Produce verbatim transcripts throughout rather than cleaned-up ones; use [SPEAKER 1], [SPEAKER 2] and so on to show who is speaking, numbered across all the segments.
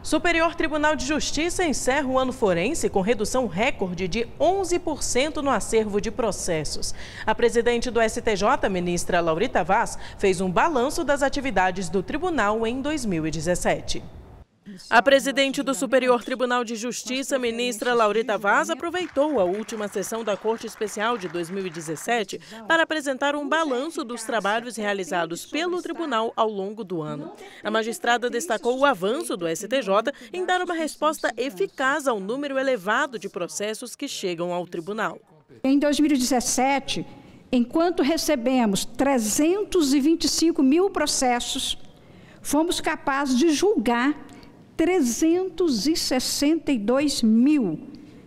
[SPEAKER 1] Superior Tribunal de Justiça encerra o ano forense com redução recorde de onze por cento no acervo de processos. A presidente do S T J, ministra Laurita Vaz, fez um balanço das atividades do tribunal em dois mil e dezessete. A presidente do Superior Tribunal de Justiça, ministra Laurita Vaz, aproveitou a última sessão da Corte Especial de dois mil e dezessete para apresentar um balanço dos trabalhos realizados pelo tribunal ao longo do ano. A magistrada destacou o avanço do S T J em dar uma resposta eficaz ao número elevado de processos que chegam ao tribunal.
[SPEAKER 2] Em dois mil e dezessete, enquanto recebemos trezentos e vinte e cinco mil processos, fomos capazes de julgar trezentos e sessenta e dois mil.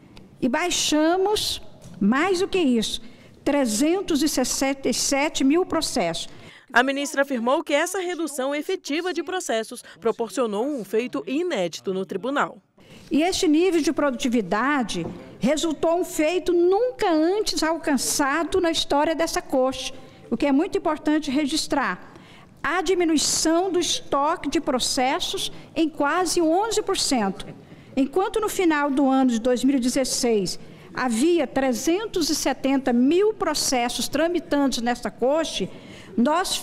[SPEAKER 2] E baixamos, mais do que isso, trezentos e sessenta e sete mil processos.
[SPEAKER 1] A ministra afirmou que essa redução efetiva de processos proporcionou um feito inédito no tribunal.
[SPEAKER 2] E este nível de produtividade resultou um feito nunca antes alcançado na história dessa corte, o que é muito importante registrar. A diminuição do estoque de processos em quase onze por cento. Enquanto no final do ano de dois mil e dezesseis havia trezentos e setenta mil processos tramitantes nesta corte, nós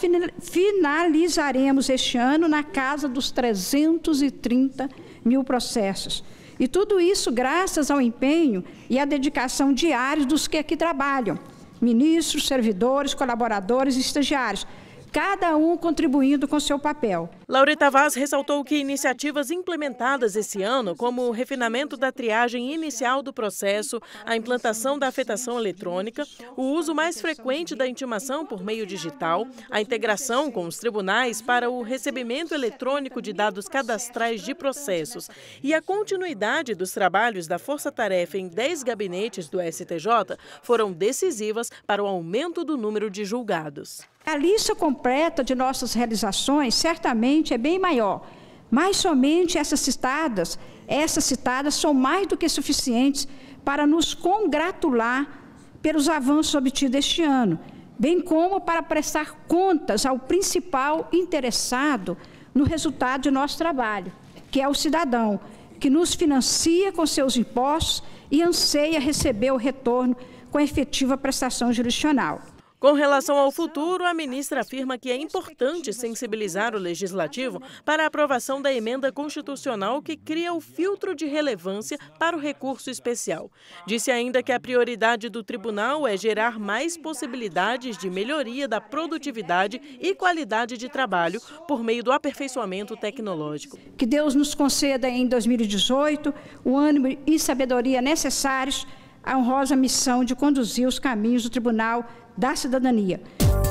[SPEAKER 2] finalizaremos este ano na casa dos trezentos e trinta mil processos. E tudo isso graças ao empenho e à dedicação diária dos que aqui trabalham, ministros, servidores, colaboradores e estagiários, cada um contribuindo com seu papel.
[SPEAKER 1] Laurita Vaz ressaltou que iniciativas implementadas esse ano, como o refinamento da triagem inicial do processo, a implantação da afetação eletrônica, o uso mais frequente da intimação por meio digital, a integração com os tribunais para o recebimento eletrônico de dados cadastrais de processos e a continuidade dos trabalhos da Força-Tarefa em dez gabinetes do S T J foram decisivas para o aumento do número de julgados.
[SPEAKER 2] A lista completa de nossas realizações certamente é bem maior, mas somente essas citadas, essas citadas são mais do que suficientes para nos congratular pelos avanços obtidos este ano, bem como para prestar contas ao principal interessado no resultado de nosso trabalho, que é o cidadão, que nos financia com seus impostos e anseia receber o retorno com a efetiva prestação jurisdicional.
[SPEAKER 1] Com relação ao futuro, a ministra afirma que é importante sensibilizar o Legislativo para a aprovação da emenda constitucional que cria o filtro de relevância para o recurso especial. Disse ainda que a prioridade do tribunal é gerar mais possibilidades de melhoria da produtividade e qualidade de trabalho por meio do aperfeiçoamento tecnológico.
[SPEAKER 2] Que Deus nos conceda em dois mil e dezoito o ânimo e sabedoria necessários à honrosa missão de conduzir os caminhos do Tribunal da Cidadania.